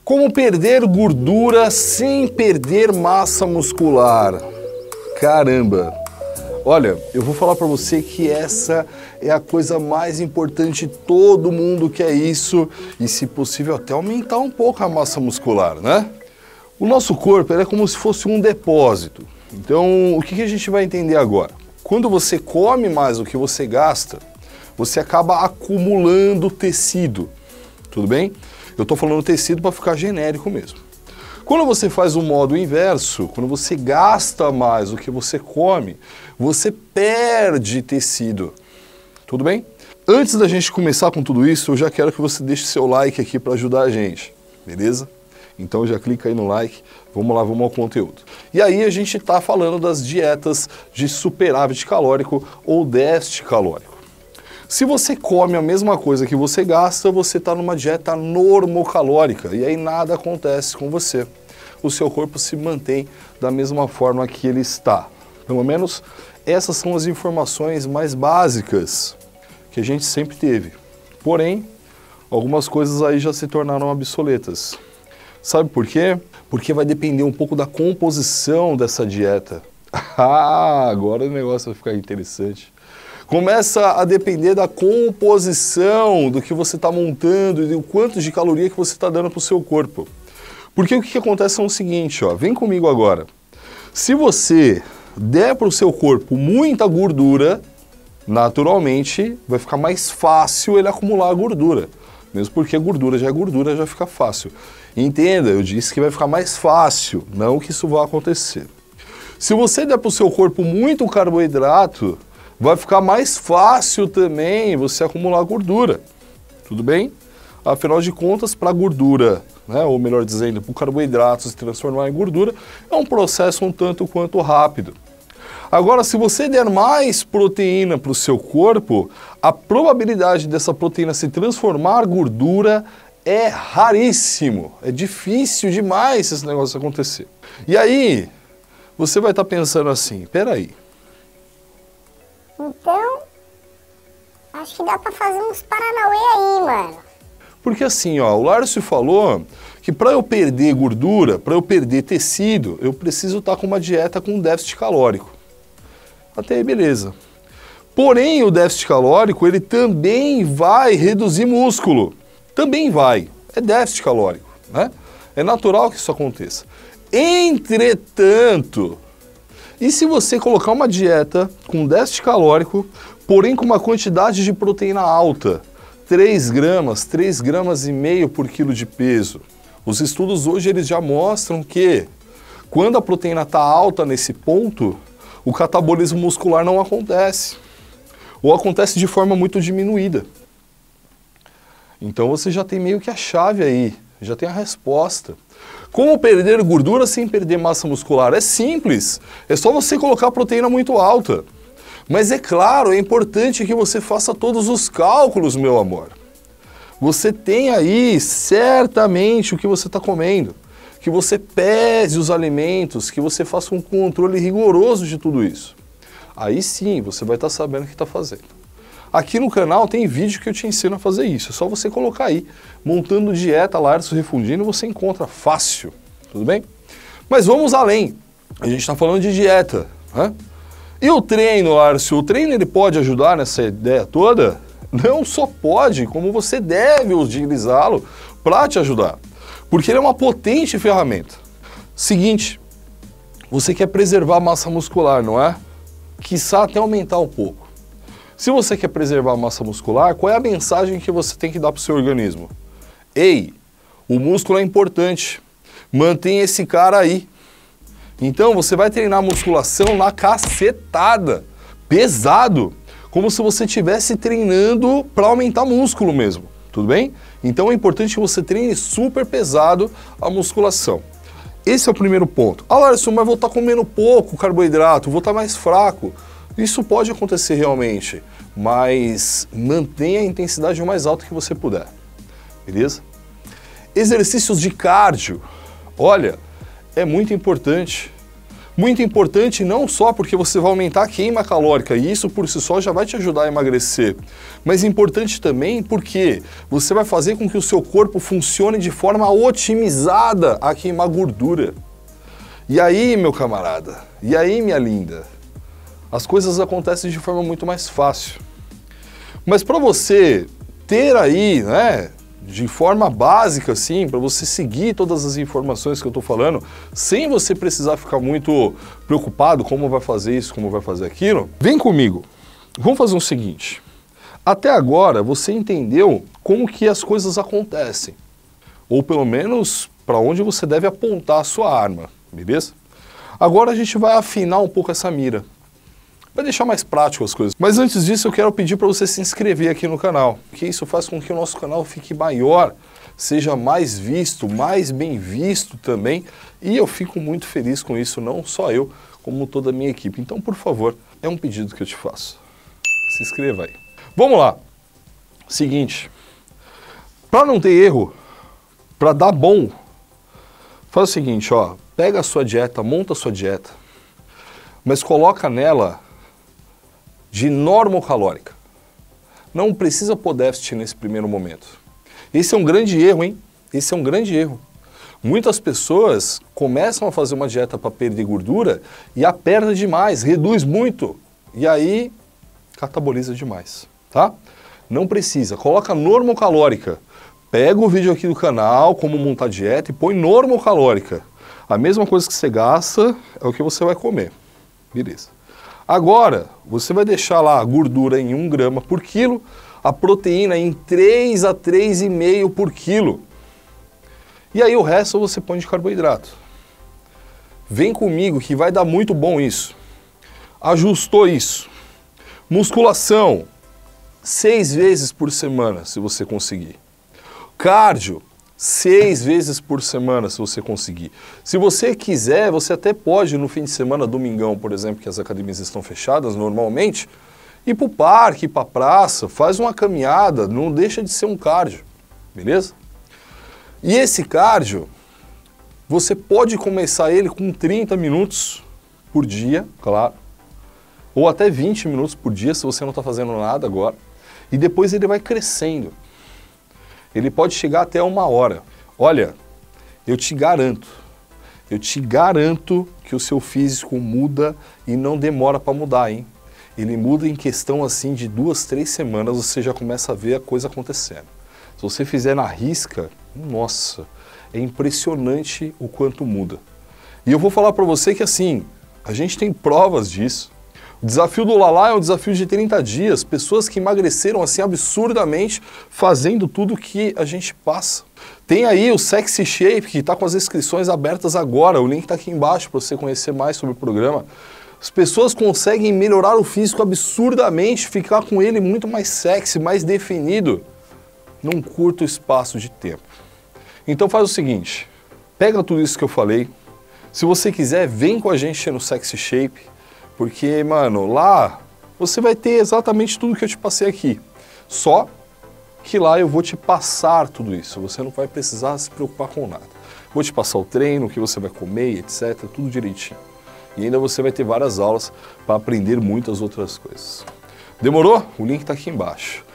Como perder gordura sem perder massa muscular? Caramba! Olha, eu vou falar para você que essa é a coisa mais importante, todo mundo quer isso e, se possível, até aumentar um pouco a massa muscular, né? O nosso corpo é como se fosse um depósito. Então, o que a gente vai entender agora? Quando você come mais do que você gasta, você acaba acumulando tecido, tudo bem? Eu estou falando tecido para ficar genérico mesmo. Quando você faz o modo inverso, quando você gasta mais do que você come, você perde tecido, tudo bem? Antes da gente começar com tudo isso, eu já quero que você deixe seu like aqui para ajudar a gente, beleza? Então já clica aí no like, vamos lá, vamos ao conteúdo. E aí a gente está falando das dietas de superávit calórico ou déficit calórico. Se você come a mesma coisa que você gasta, você está numa dieta normocalórica e aí nada acontece com você. O seu corpo se mantém da mesma forma que ele está. Pelo menos essas são as informações mais básicas que a gente sempre teve. Porém, algumas coisas aí já se tornaram obsoletas. Sabe por quê? Porque vai depender um pouco da composição dessa dieta. Agora o negócio vai ficar interessante. Começa a depender da composição do que você está montando e do quanto de caloria que você está dando para o seu corpo. Porque o que acontece é o seguinte, ó, vem comigo agora. Se você der para o seu corpo muita gordura, naturalmente vai ficar mais fácil ele acumular gordura. Mesmo porque gordura, já fica fácil. Entenda, eu disse que vai ficar mais fácil, não que isso vá acontecer. Se você der para o seu corpo muito carboidrato, vai ficar mais fácil também você acumular gordura, tudo bem? Afinal de contas, para a gordura, né, ou melhor dizendo, para o carboidrato se transformar em gordura, é um processo um tanto quanto rápido. Agora, se você der mais proteína para o seu corpo, a probabilidade dessa proteína se transformar em gordura é raríssimo, é difícil demais esse negócio acontecer. E aí, você vai estar pensando assim, peraí, então, acho que dá pra fazer uns paranauê aí, mano. Porque assim, ó, o Lárcio falou que para eu perder gordura, para eu perder tecido, eu preciso estar com uma dieta com déficit calórico. Até aí, beleza. Porém, o déficit calórico, ele também vai reduzir músculo. Também vai. É déficit calórico, né? É natural que isso aconteça. Entretanto, e se você colocar uma dieta com déficit calórico, porém com uma quantidade de proteína alta, 3 gramas, 3 gramas e meio por quilo de peso? Os estudos hoje eles já mostram que quando a proteína está alta nesse ponto, o catabolismo muscular não acontece. Ou acontece de forma muito diminuída. Então você já tem meio que a chave aí, já tem a resposta. Como perder gordura sem perder massa muscular? É simples, é só você colocar proteína muito alta. Mas é claro, é importante que você faça todos os cálculos, meu amor. Você tem aí certamente o que você está comendo, que você pese os alimentos, que você faça um controle rigoroso de tudo isso. Aí sim, você vai estar sabendo o que está fazendo. Aqui no canal tem vídeo que eu te ensino a fazer isso, é só você colocar aí, montando dieta Lárcio Refundino, você encontra fácil, tudo bem? Mas vamos além, a gente está falando de dieta, né? E o treino, Lárcio, o treino ele pode ajudar nessa ideia toda? Não só pode, como você deve utilizá-lo para te ajudar, porque ele é uma potente ferramenta. Seguinte, você quer preservar a massa muscular, não é? Quiçá até aumentar um pouco. Se você quer preservar a massa muscular, qual é a mensagem que você tem que dar para o seu organismo? Ei, o músculo é importante, mantenha esse cara aí. Então você vai treinar musculação na cacetada, pesado, como se você estivesse treinando para aumentar músculo mesmo, tudo bem? Então é importante que você treine super pesado a musculação. Esse é o primeiro ponto. Ah, Lárcio, mas vou estar comendo pouco carboidrato, vou estar mais fraco. Isso pode acontecer realmente, mas mantenha a intensidade o mais alto que você puder, beleza? Exercícios de cardio, olha, é muito importante, Muito importante não só porque você vai aumentar a queima calórica e isso por si só já vai te ajudar a emagrecer, mas importante também porque você vai fazer com que o seu corpo funcione de forma otimizada a queimar gordura. E aí, meu camarada, e aí, minha linda, as coisas acontecem de forma muito mais fácil. Mas para você ter aí, né, de forma básica, assim, para você seguir todas as informações que eu estou falando, sem você precisar ficar muito preocupado como vai fazer isso, como vai fazer aquilo, vem comigo. Vamos fazer o seguinte. Até agora você entendeu como que as coisas acontecem, ou pelo menos para onde você deve apontar a sua arma, beleza? Agora a gente vai afinar um pouco essa mira. Vai deixar mais prático as coisas. Mas antes disso eu quero pedir para você se inscrever aqui no canal, porque isso faz com que o nosso canal fique maior, seja mais visto, mais bem visto também, e eu fico muito feliz com isso, não só eu, como toda a minha equipe. Então, por favor, é um pedido que eu te faço. Se inscreva aí. Vamos lá. Seguinte, para não ter erro, para dar bom, faz o seguinte, ó, pega a sua dieta, monta a sua dieta, mas coloca nela de normocalórica. Não precisa pôr déficit nesse primeiro momento. Esse é um grande erro, hein? Esse é um grande erro. Muitas pessoas começam a fazer uma dieta para perder gordura e aperta demais, reduz muito. E aí, cataboliza demais, tá? Não precisa. Coloca normocalórica. Pega o vídeo aqui do canal, como montar dieta, e põe normocalórica. A mesma coisa que você gasta é o que você vai comer. Beleza. Agora, você vai deixar lá a gordura em 1 grama por quilo, a proteína em 3 a 3,5 por quilo. E aí o resto você põe de carboidrato. Vem comigo que vai dar muito bom isso. Ajustou isso. Musculação, 6 vezes por semana, se você conseguir. Cardio, 6 vezes por semana, se você conseguir. Se você quiser, você até pode, no fim de semana, domingão, por exemplo, que as academias estão fechadas normalmente, ir para o parque, ir para a praça, faz uma caminhada, não deixa de ser um cardio, beleza? E esse cardio, você pode começar ele com 30 minutos por dia, claro, ou até 20 minutos por dia, se você não está fazendo nada agora, e depois ele vai crescendo. Ele pode chegar até 1 hora. Olha, eu te garanto que o seu físico muda e não demora para mudar, hein? Ele muda em questão assim de 2, 3 semanas, você já começa a ver a coisa acontecendo. Se você fizer na risca, nossa, é impressionante o quanto muda. E eu vou falar para você que assim, a gente tem provas disso. O desafio do Lalá é um desafio de 30 dias, pessoas que emagreceram assim absurdamente fazendo tudo que a gente passa. Tem aí o Sexy Shape, que está com as inscrições abertas agora, o link está aqui embaixo para você conhecer mais sobre o programa. As pessoas conseguem melhorar o físico absurdamente, ficar com ele muito mais sexy, mais definido, num curto espaço de tempo. Então faz o seguinte, pega tudo isso que eu falei, se você quiser, vem com a gente no Sexy Shape, porque, mano, lá você vai ter exatamente tudo que eu te passei aqui. Só que lá eu vou te passar tudo isso. Você não vai precisar se preocupar com nada. Vou te passar o treino, o que você vai comer, etc. Tudo direitinho. E ainda você vai ter várias aulas para aprender muitas outras coisas. Demorou? O link está aqui embaixo.